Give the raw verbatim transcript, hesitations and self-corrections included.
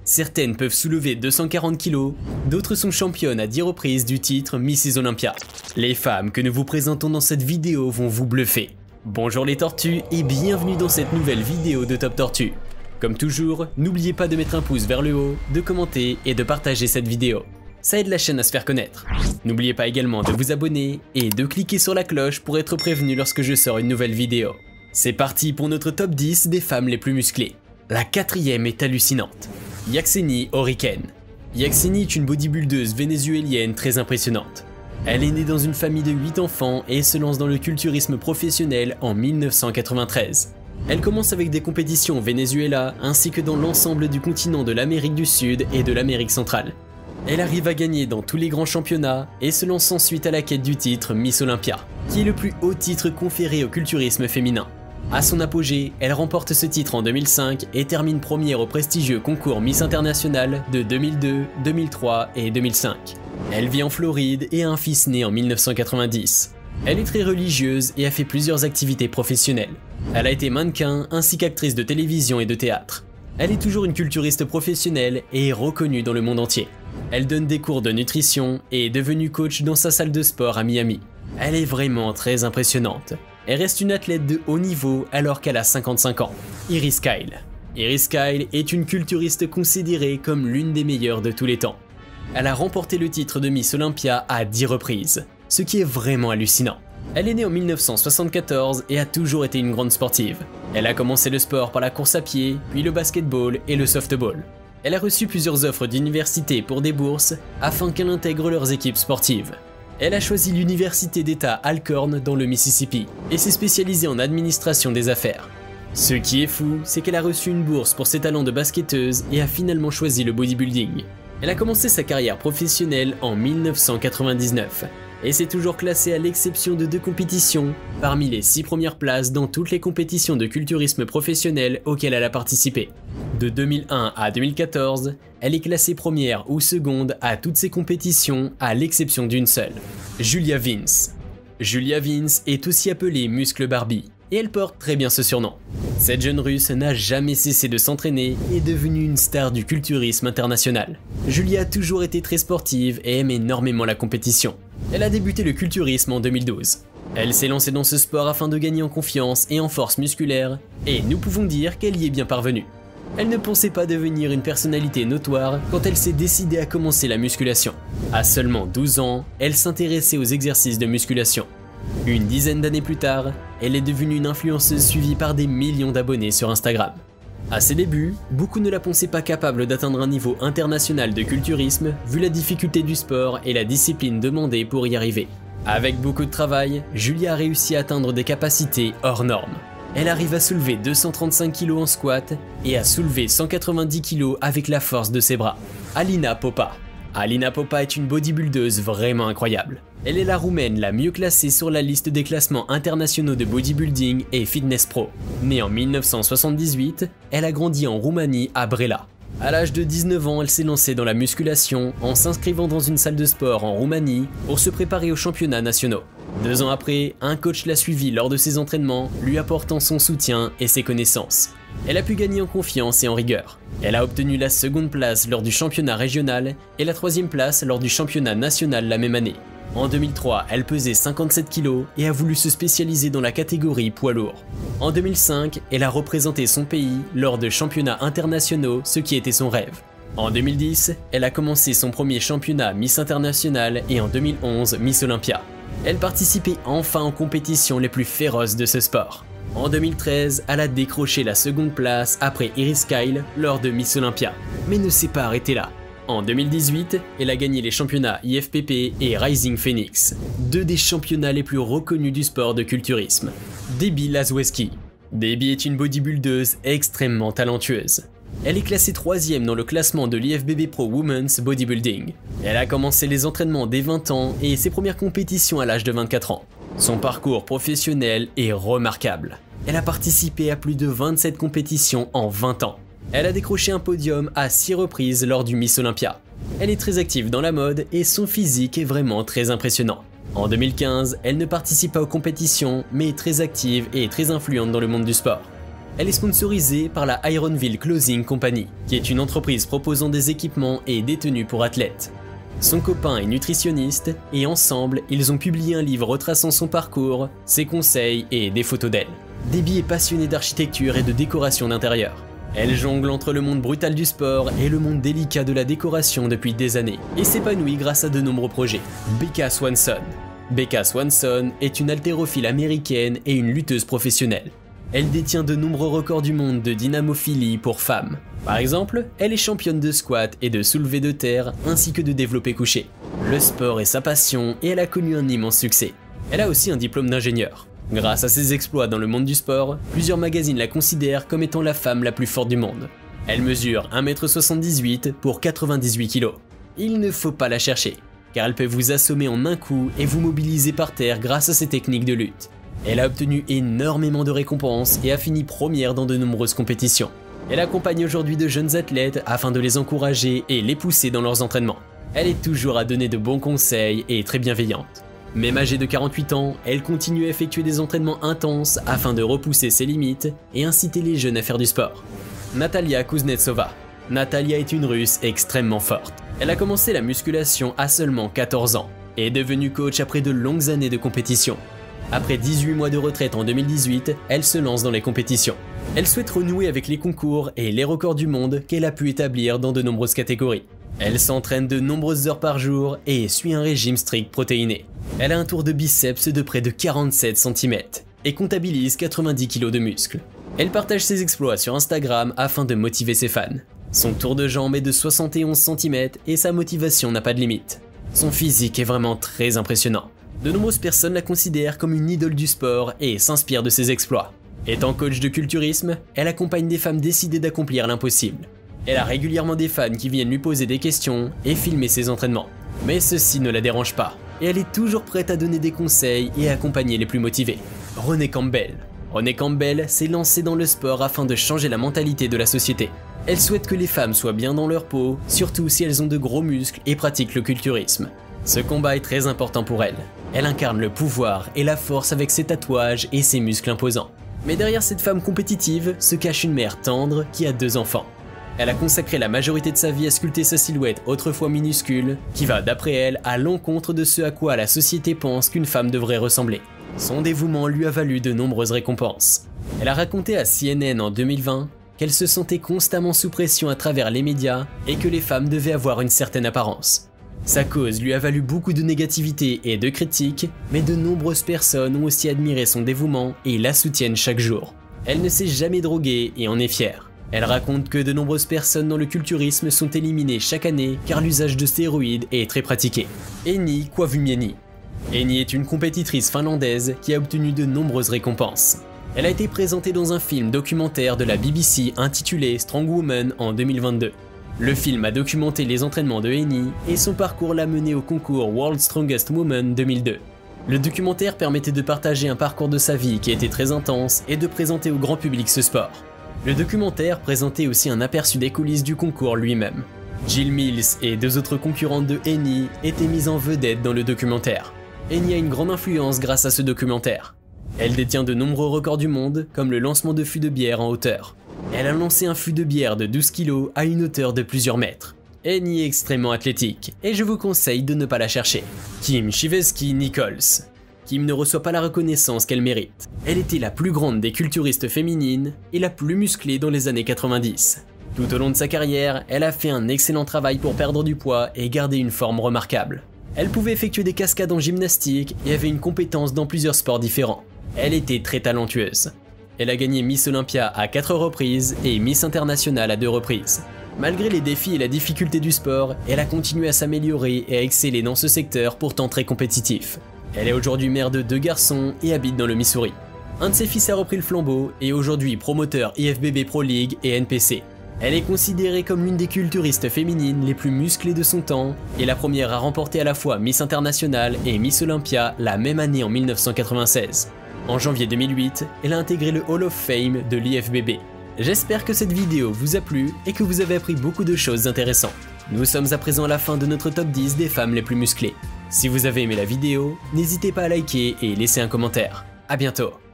Certaines peuvent soulever deux cent quarante kilos, d'autres sont championnes à dix reprises du titre Misses Olympia. Les femmes que nous vous présentons dans cette vidéo vont vous bluffer. Bonjour les tortues et bienvenue dans cette nouvelle vidéo de Top Tortue. Comme toujours, n'oubliez pas de mettre un pouce vers le haut, de commenter et de partager cette vidéo. Ça aide la chaîne à se faire connaître. N'oubliez pas également de vous abonner et de cliquer sur la cloche pour être prévenu lorsque je sors une nouvelle vidéo. C'est parti pour notre top dix des femmes les plus musclées. La quatrième est hallucinante. Yaxeni Horiken. Yaxeni est une bodybuildeuse vénézuélienne très impressionnante. Elle est née dans une famille de huit enfants et se lance dans le culturisme professionnel en mille neuf cent quatre-vingt-treize. Elle commence avec des compétitions au Venezuela ainsi que dans l'ensemble du continent de l'Amérique du Sud et de l'Amérique centrale. Elle arrive à gagner dans tous les grands championnats et se lance ensuite à la quête du titre Miss Olympia, qui est le plus haut titre conféré au culturisme féminin. À son apogée, elle remporte ce titre en deux mille cinq et termine première au prestigieux concours Miss International de deux mille deux, deux mille trois et deux mille cinq. Elle vit en Floride et a un fils né en mille neuf cent quatre-vingt-dix. Elle est très religieuse et a fait plusieurs activités professionnelles. Elle a été mannequin ainsi qu'actrice de télévision et de théâtre. Elle est toujours une culturiste professionnelle et est reconnue dans le monde entier. Elle donne des cours de nutrition et est devenue coach dans sa salle de sport à Miami. Elle est vraiment très impressionnante. Elle reste une athlète de haut niveau alors qu'elle a cinquante-cinq ans. Iris Kyle. Iris Kyle est une culturiste considérée comme l'une des meilleures de tous les temps. Elle a remporté le titre de Miss Olympia à dix reprises, ce qui est vraiment hallucinant. Elle est née en mille neuf cent soixante-quatorze et a toujours été une grande sportive. Elle a commencé le sport par la course à pied, puis le basketball et le softball. Elle a reçu plusieurs offres d'université pour des bourses afin qu'elle intègre leurs équipes sportives. Elle a choisi l'université d'État Alcorn dans le Mississippi et s'est spécialisée en administration des affaires. Ce qui est fou, c'est qu'elle a reçu une bourse pour ses talents de basketteuse et a finalement choisi le bodybuilding. Elle a commencé sa carrière professionnelle en mille neuf cent quatre-vingt-dix-neuf et s'est toujours classée à l'exception de deux compétitions parmi les six premières places dans toutes les compétitions de culturisme professionnel auxquelles elle a participé. De deux mille un à deux mille quatorze, elle est classée première ou seconde à toutes ces compétitions à l'exception d'une seule, Julia Vince. Julia Vince est aussi appelée Muscle Barbie et elle porte très bien ce surnom. Cette jeune russe n'a jamais cessé de s'entraîner et est devenue une star du culturisme international. Julia a toujours été très sportive et aime énormément la compétition. Elle a débuté le culturisme en deux mille douze. Elle s'est lancée dans ce sport afin de gagner en confiance et en force musculaire, et nous pouvons dire qu'elle y est bien parvenue. Elle ne pensait pas devenir une personnalité notoire quand elle s'est décidée à commencer la musculation. À seulement douze ans, elle s'intéressait aux exercices de musculation. Une dizaine d'années plus tard, elle est devenue une influenceuse suivie par des millions d'abonnés sur Instagram. À ses débuts, beaucoup ne la pensaient pas capable d'atteindre un niveau international de culturisme vu la difficulté du sport et la discipline demandée pour y arriver. Avec beaucoup de travail, Julia a réussi à atteindre des capacités hors normes. Elle arrive à soulever deux cent trente-cinq kilos en squat et à soulever cent quatre-vingt-dix kilos avec la force de ses bras. Alina Popa. Alina Popa est une bodybuildeuse vraiment incroyable. Elle est la roumaine la mieux classée sur la liste des classements internationaux de bodybuilding et fitness pro. Née en mille neuf cent soixante-dix-huit, elle a grandi en Roumanie à Brela. À l'âge de dix-neuf ans, elle s'est lancée dans la musculation en s'inscrivant dans une salle de sport en Roumanie pour se préparer aux championnats nationaux. Deux ans après, un coach l'a suivie lors de ses entraînements, lui apportant son soutien et ses connaissances. Elle a pu gagner en confiance et en rigueur. Elle a obtenu la seconde place lors du championnat régional et la troisième place lors du championnat national la même année. En deux mille trois, elle pesait cinquante-sept kilos et a voulu se spécialiser dans la catégorie poids lourd. En deux mille cinq, elle a représenté son pays lors de championnats internationaux, ce qui était son rêve. En deux mille dix, elle a commencé son premier championnat Miss International et en deux mille onze, Miss Olympia. Elle participait enfin aux compétitions les plus féroces de ce sport. En deux mille treize, elle a décroché la seconde place après Iris Kyle lors de Miss Olympia, mais ne s'est pas arrêtée là. En deux mille dix-huit, elle a gagné les championnats I F P P et Rising Phoenix, deux des championnats les plus reconnus du sport de culturisme. Debbie Laszewski. Debbie est une bodybuildeuse extrêmement talentueuse. Elle est classée troisième dans le classement de l'I F B B Pro Women's Bodybuilding. Elle a commencé les entraînements dès vingt ans et ses premières compétitions à l'âge de vingt-quatre ans. Son parcours professionnel est remarquable. Elle a participé à plus de vingt-sept compétitions en vingt ans. Elle a décroché un podium à six reprises lors du Miss Olympia. Elle est très active dans la mode et son physique est vraiment très impressionnant. En deux mille quinze, elle ne participe pas aux compétitions mais est très active et très influente dans le monde du sport. Elle est sponsorisée par la Ironville Clothing Company, qui est une entreprise proposant des équipements et des tenues pour athlètes. Son copain est nutritionniste et ensemble, ils ont publié un livre retraçant son parcours, ses conseils et des photos d'elle. Debbie est passionnée d'architecture et de décoration d'intérieur. Elle jongle entre le monde brutal du sport et le monde délicat de la décoration depuis des années et s'épanouit grâce à de nombreux projets. Becca Swanson. Becca Swanson est une haltérophile américaine et une lutteuse professionnelle. Elle détient de nombreux records du monde de dynamophilie pour femmes. Par exemple, elle est championne de squat et de soulevé de terre ainsi que de développé couché. Le sport est sa passion et elle a connu un immense succès. Elle a aussi un diplôme d'ingénieur. Grâce à ses exploits dans le monde du sport, plusieurs magazines la considèrent comme étant la femme la plus forte du monde. Elle mesure un mètre soixante-dix-huit pour quatre-vingt-dix-huit kilos. Il ne faut pas la chercher, car elle peut vous assommer en un coup et vous mobiliser par terre grâce à ses techniques de lutte. Elle a obtenu énormément de récompenses et a fini première dans de nombreuses compétitions. Elle accompagne aujourd'hui de jeunes athlètes afin de les encourager et les pousser dans leurs entraînements. Elle est toujours à donner de bons conseils et très bienveillante. Même âgée de quarante-huit ans, elle continue à effectuer des entraînements intenses afin de repousser ses limites et inciter les jeunes à faire du sport. Natalia Kuznetsova. Natalia est une Russe extrêmement forte. Elle a commencé la musculation à seulement quatorze ans et est devenue coach après de longues années de compétition. Après dix-huit mois de retraite en deux mille dix-huit, elle se lance dans les compétitions. Elle souhaite renouer avec les concours et les records du monde qu'elle a pu établir dans de nombreuses catégories. Elle s'entraîne de nombreuses heures par jour et suit un régime strict protéiné. Elle a un tour de biceps de près de quarante-sept centimètres et comptabilise quatre-vingt-dix kilos de muscles. Elle partage ses exploits sur Instagram afin de motiver ses fans. Son tour de jambes est de soixante et onze centimètres et sa motivation n'a pas de limite. Son physique est vraiment très impressionnant. De nombreuses personnes la considèrent comme une idole du sport et s'inspirent de ses exploits. Étant coach de culturisme, elle accompagne des femmes décidées d'accomplir l'impossible. Elle a régulièrement des fans qui viennent lui poser des questions et filmer ses entraînements. Mais ceci ne la dérange pas, et elle est toujours prête à donner des conseils et à accompagner les plus motivés. Renée Campbell. Renée Campbell s'est lancée dans le sport afin de changer la mentalité de la société. Elle souhaite que les femmes soient bien dans leur peau, surtout si elles ont de gros muscles et pratiquent le culturisme. Ce combat est très important pour elle. Elle incarne le pouvoir et la force avec ses tatouages et ses muscles imposants. Mais derrière cette femme compétitive se cache une mère tendre qui a deux enfants. Elle a consacré la majorité de sa vie à sculpter sa silhouette autrefois minuscule, qui va d'après elle à l'encontre de ce à quoi la société pense qu'une femme devrait ressembler. Son dévouement lui a valu de nombreuses récompenses. Elle a raconté à C N N en deux mille vingt qu'elle se sentait constamment sous pression à travers les médias et que les femmes devaient avoir une certaine apparence. Sa cause lui a valu beaucoup de négativité et de critiques, mais de nombreuses personnes ont aussi admiré son dévouement et la soutiennent chaque jour. Elle ne s'est jamais droguée et en est fière. Elle raconte que de nombreuses personnes dans le culturisme sont éliminées chaque année car l'usage de stéroïdes est très pratiqué. Eni Koivumieni. Eni est une compétitrice finlandaise qui a obtenu de nombreuses récompenses. Elle a été présentée dans un film documentaire de la B B C intitulé Strong Woman en deux mille vingt-deux. Le film a documenté les entraînements de Eni et son parcours l'a mené au concours World's Strongest Woman deux mille deux. Le documentaire permettait de partager un parcours de sa vie qui était très intense et de présenter au grand public ce sport. Le documentaire présentait aussi un aperçu des coulisses du concours lui-même. Jill Mills et deux autres concurrentes de Eni étaient mises en vedette dans le documentaire. Eni a une grande influence grâce à ce documentaire. Elle détient de nombreux records du monde, comme le lancement de fûts de bière en hauteur. Elle a lancé un fût de bière de douze kilos à une hauteur de plusieurs mètres. Eni est extrêmement athlétique, et je vous conseille de ne pas la chercher. Kim Chivesky-Nichols. Kim ne reçoit pas la reconnaissance qu'elle mérite. Elle était la plus grande des culturistes féminines et la plus musclée dans les années quatre-vingt-dix. Tout au long de sa carrière, elle a fait un excellent travail pour perdre du poids et garder une forme remarquable. Elle pouvait effectuer des cascades en gymnastique et avait une compétence dans plusieurs sports différents. Elle était très talentueuse. Elle a gagné Miss Olympia à quatre reprises et Miss International à deux reprises. Malgré les défis et la difficulté du sport, elle a continué à s'améliorer et à exceller dans ce secteur pourtant très compétitif. Elle est aujourd'hui mère de deux garçons et habite dans le Missouri. Un de ses fils a repris le flambeau et est aujourd'hui promoteur I F B B Pro League et N P C. Elle est considérée comme l'une des culturistes féminines les plus musclées de son temps et la première à remporter à la fois Miss International et Miss Olympia la même année en mille neuf cent quatre-vingt-seize. En janvier deux mille huit, elle a intégré le Hall of Fame de l'I F B B. J'espère que cette vidéo vous a plu et que vous avez appris beaucoup de choses intéressantes. Nous sommes à présent à la fin de notre top dix des femmes les plus musclées. Si vous avez aimé la vidéo, n'hésitez pas à liker et laisser un commentaire. À bientôt.